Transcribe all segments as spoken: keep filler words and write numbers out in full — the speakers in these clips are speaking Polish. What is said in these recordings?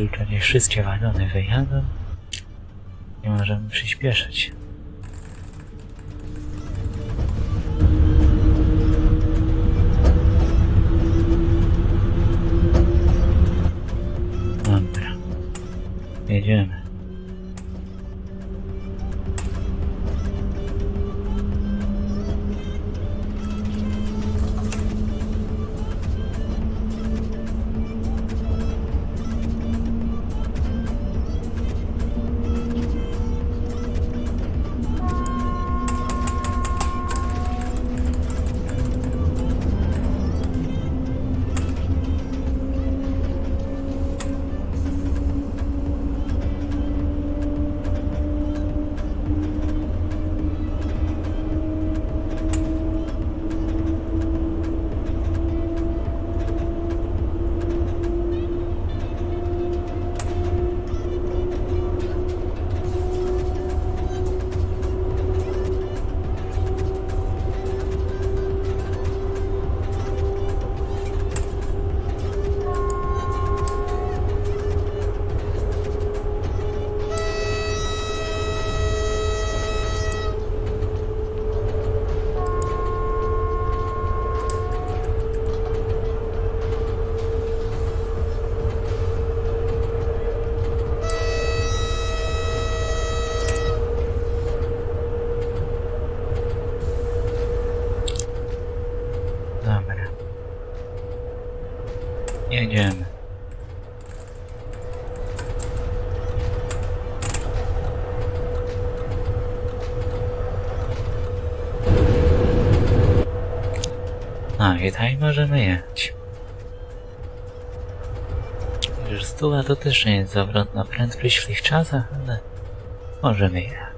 tylko nie wszystkie wagony wyjadą. Nie możemy przyspieszać. Dobra. Jedziemy. Jedziemy. No i tak możemy jechać. Już stuwa to też nie jest zawrotna prędkość w tych czasach, ale możemy jechać.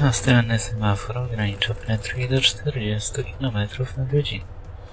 Następny semafor ogranicza prędkość do czterdziestu kilometrów na godzinę.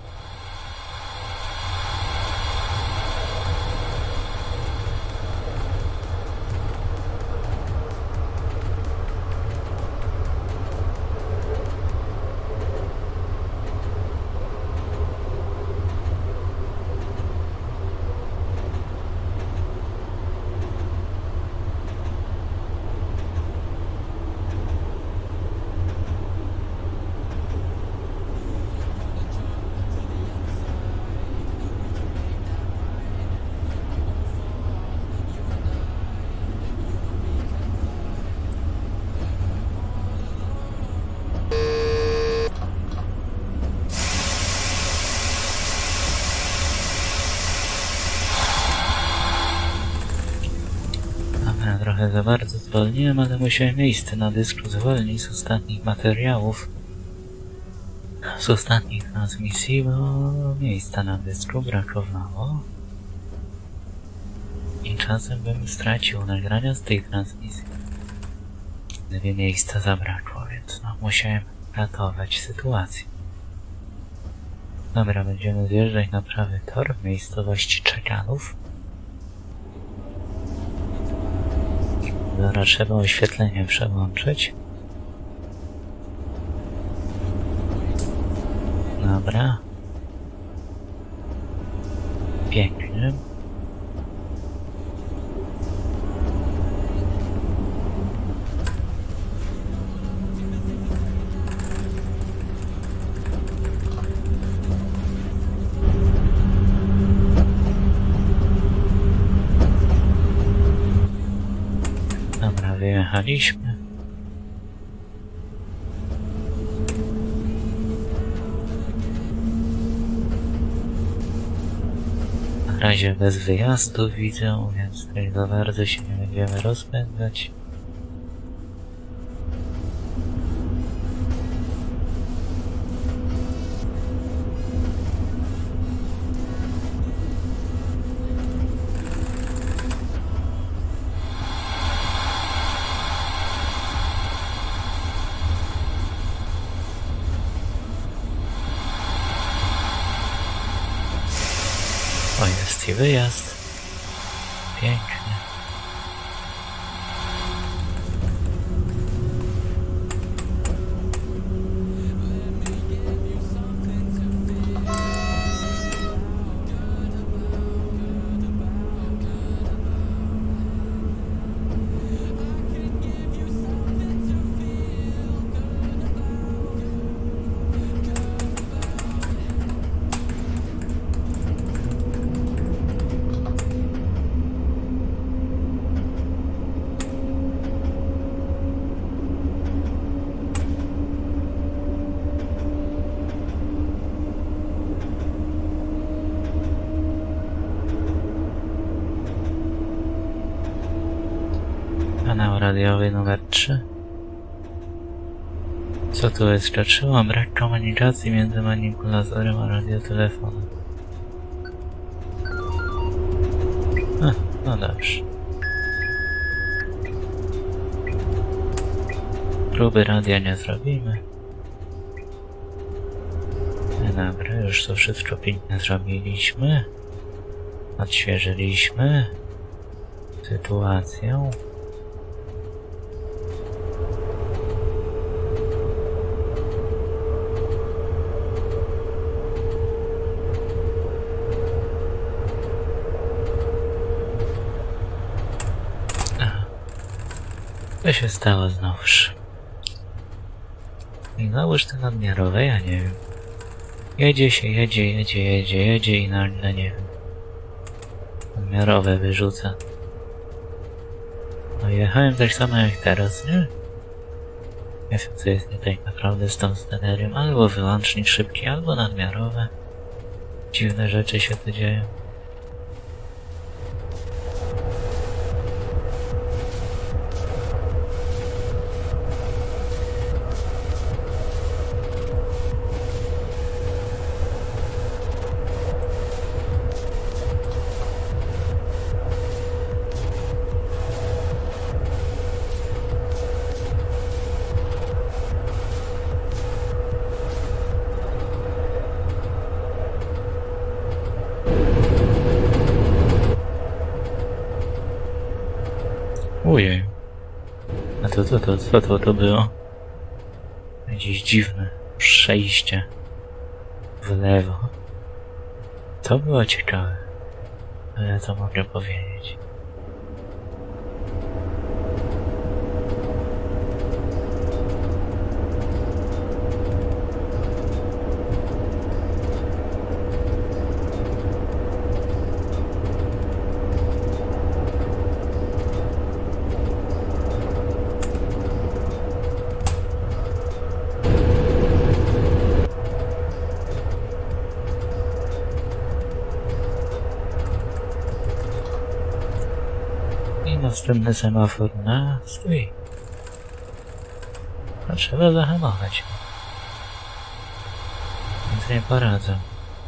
Trochę za bardzo zwolniłem, ale musiałem miejsce na dysku zwolnić z ostatnich materiałów. Z ostatnich transmisji, bo miejsca na dysku brakowało. I czasem bym stracił nagrania z tej transmisji, gdyby miejsca zabrakło, więc no, musiałem ratować sytuację. Dobra, będziemy zjeżdżać na prawy tor w miejscowości Czekanów. Dobra, trzeba oświetlenie przełączyć. Dobra. Pięknie. Wyjechaliśmy. Na razie bez wyjazdu widzę, więc tutaj za bardzo się nie będziemy rozpędzać. O, jest i wyjazd. Pięknie. Kanał radiowy numer trzy. Co tu jest? Zaczęło brak komunikacji między manipulatorem a radiotelefonem. A, no dobrze. Próby radia nie zrobimy. Dobra, już to wszystko pięknie zrobiliśmy. Odświeżyliśmy sytuację. Co się stało znowuż? I znowuż te nadmiarowe, ja nie wiem. Jedzie się, jedzie, jedzie, jedzie, jedzie i nagle nie wiem. Nadmiarowe wyrzuca. No jechałem tak samo jak teraz, nie? Nie wiem, co jest nie tak naprawdę z tą scenerią. Albo wyłącznik szybki, albo nadmiarowe. Dziwne rzeczy się tu dzieją. Ojej. A to, to, to, co to, to było? Jakieś dziwne przejście w lewo. To było ciekawe. Ale co mogę powiedzieć? Następny semafor na stój. A trzeba zahamować. Więc nie poradzę.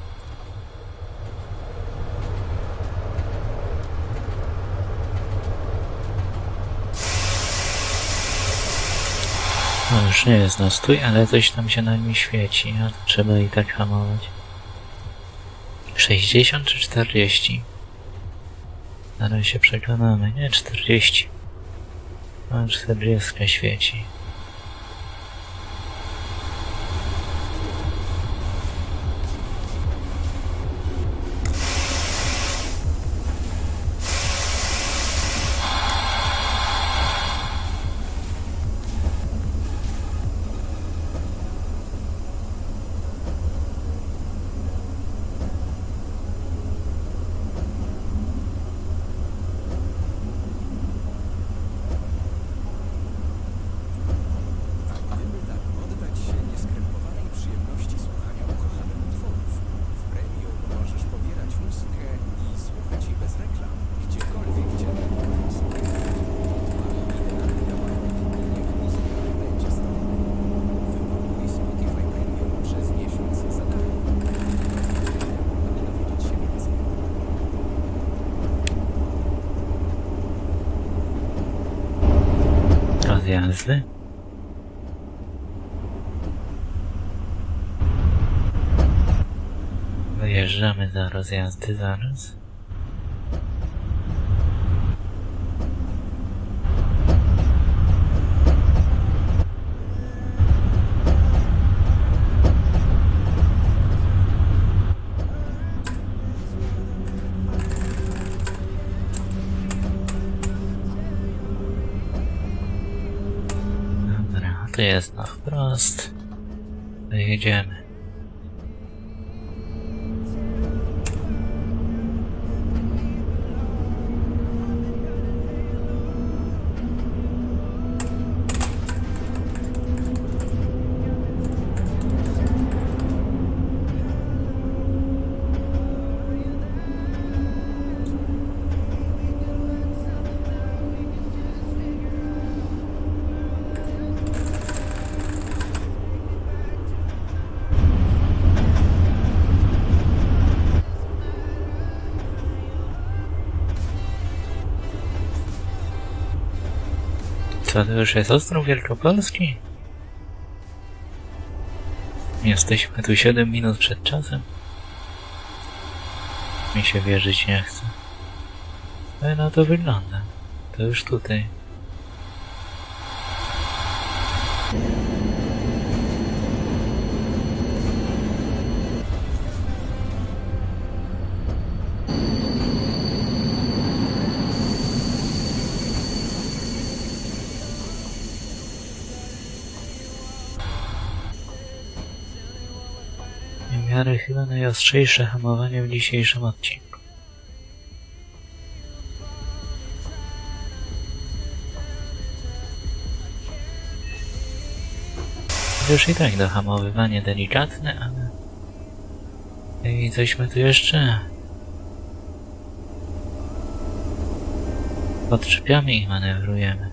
No już nie jest na stój, ale coś tam się na nim świeci, a to trzeba i tak hamować. sześćdziesiąt czy czterdzieści? Zaraz się przekonamy, nie czterdzieści. A czterdzieści świeci. Rozjazdy. Wyjeżdżamy za rozjazdy zaraz. To jest na wprost. Wyjedziemy. Co to już jest Ostrów Wielkopolski? Jesteśmy tu siedem minut przed czasem. Mi się wierzyć nie chce. Ale no to wygląda. To już tutaj. W miarę chyba najostrzejsze hamowanie w dzisiejszym odcinku. Już i tak dohamowywanie delikatne, ale... I cośmy tu jeszcze... Podczepiamy i manewrujemy.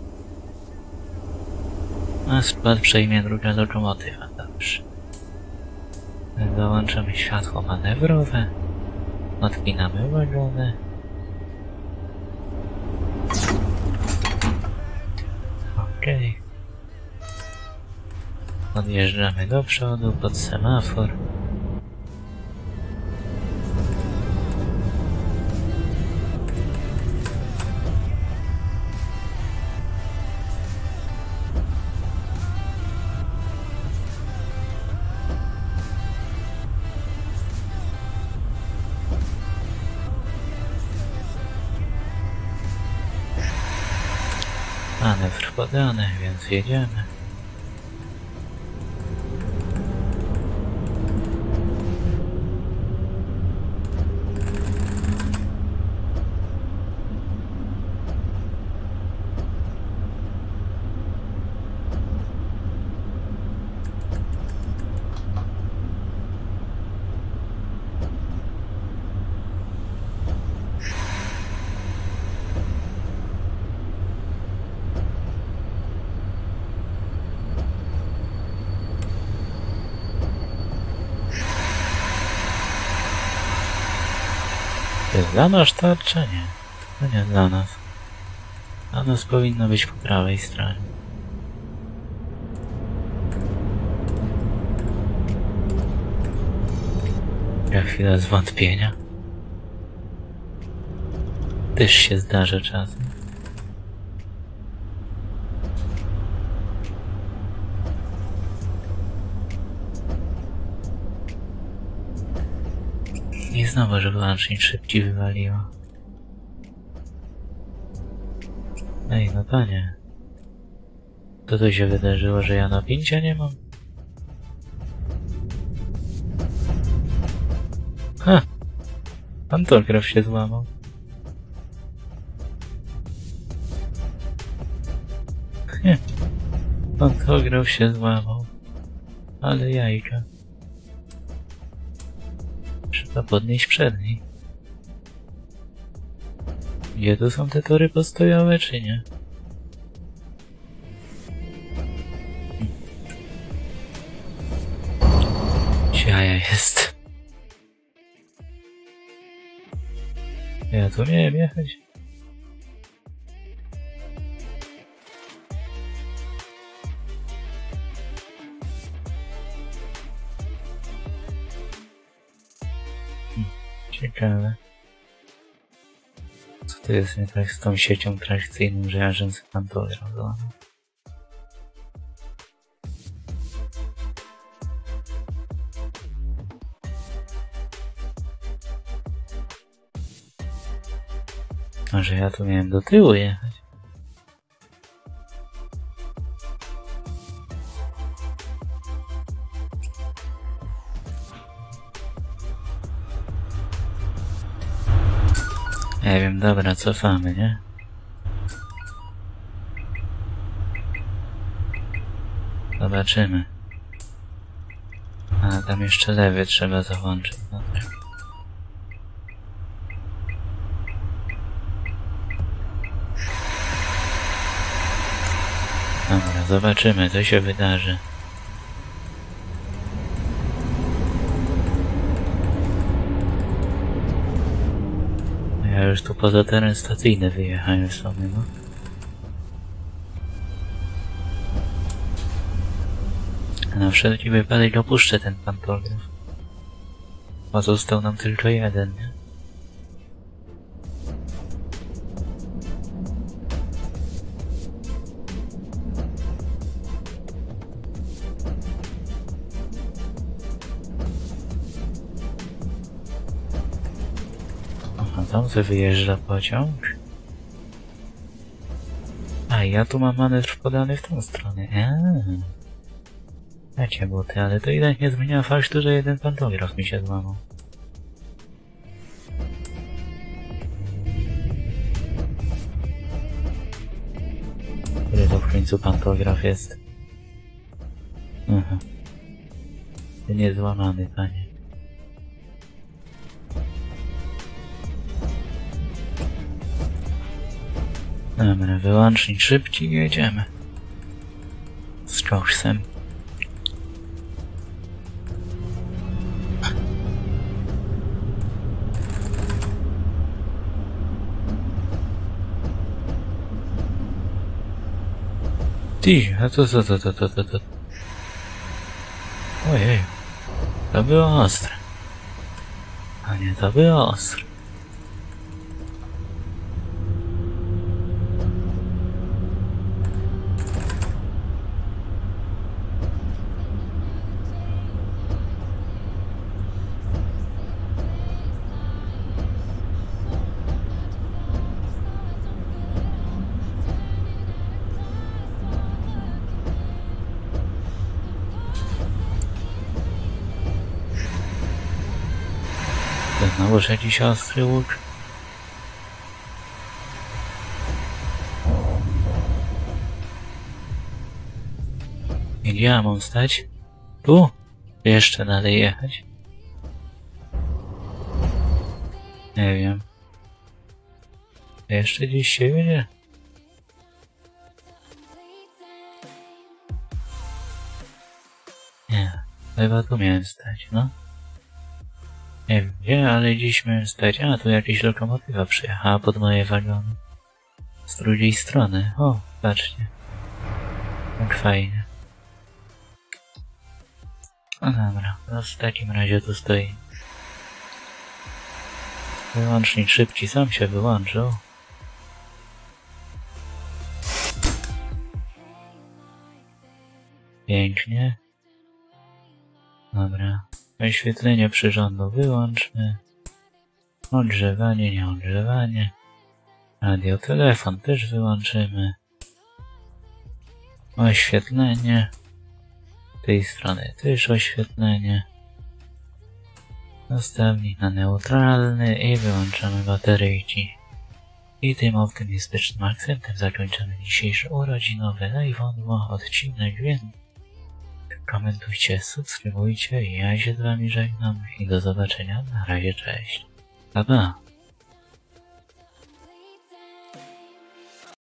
A skład przejmie druga lokomotywa, dobrze. Dołączamy światło manewrowe. Odpinamy wagony. Okej. Okay. Odjeżdżamy do przodu pod semafor. Manewr podany, więc jedziemy. To jest dla nas tarcza? Nie. To nie dla nas. Dla nas powinno być po prawej stronie. Ja chwila zwątpienia. Też się zdarza czasem. I znowu, że wyłącznik szybciej wywaliło. Ej, no panie. Co to się wydarzyło, że ja napięcia nie mam? Ha! Pantograf się złamał. Nie. Pantograf się złamał. Ale jajka. Trzeba podnieść przedni. Gdzie tu są te tory postojowe, czy nie? Jaja jest. Ja tu miałem jechać. Ciekawe. Co to jest nie tak z tą siecią trakcyjną, że ja rzęsy pantograf złamał? Może ja tu miałem do tyłu jechać? Nie wiem, dobra, cofamy, nie? Zobaczymy. A tam jeszcze lewy trzeba załączyć. No tak. Dobra, zobaczymy, co się wydarzy. Ja już tu poza teren stacyjny wyjechałem sobie, no. A na wszelki wypadek opuszczę ten pantograf. Bo został nam tylko jeden, nie? Aha, tam se wyjeżdża pociąg. A ja tu mam manewr podany w tą stronę. Eee. Wiecie, buty, ale to jednak nie zmienia faktu, że jeden pantograf mi się złamał. Który to w końcu pantograf jest? Aha. Ty nie złamany, panie. Dobra, wyłącznik szybciej, jedziemy. Z koksem. Ty, a to co, to, to, to, to, to. Ojej, to było ostre. A nie, to było ostre. nałożę dziś ostry łuk. I gdzie ja mam stać? Tu? Jeszcze dalej jechać? Nie wiem. Jeszcze gdzieś się wiedzie? Nie, chyba tu miałem stać, no. Nie wiem gdzie, ale dziś miałem stać. A, tu jakaś lokomotywa przyjechała pod moje wagony. Z drugiej strony. O, patrzcie. Tak fajnie. No dobra, no w takim razie tu stoi. Wyłącznik szybki sam się wyłączył. Pięknie. Dobra. Oświetlenie przyrządu wyłączmy. Ogrzewanie, nieogrzewanie. Radio, telefon też wyłączymy. Oświetlenie. Z tej strony też oświetlenie. Dostawnik na neutralny i wyłączamy bateryjki. I tym optymistycznym akcentem zakończymy dzisiejszy urodzinowy live'owo odcinek, więc komentujcie, subskrybujcie i ja się z wami żegnam i do zobaczenia, na razie, cześć. Pa, pa.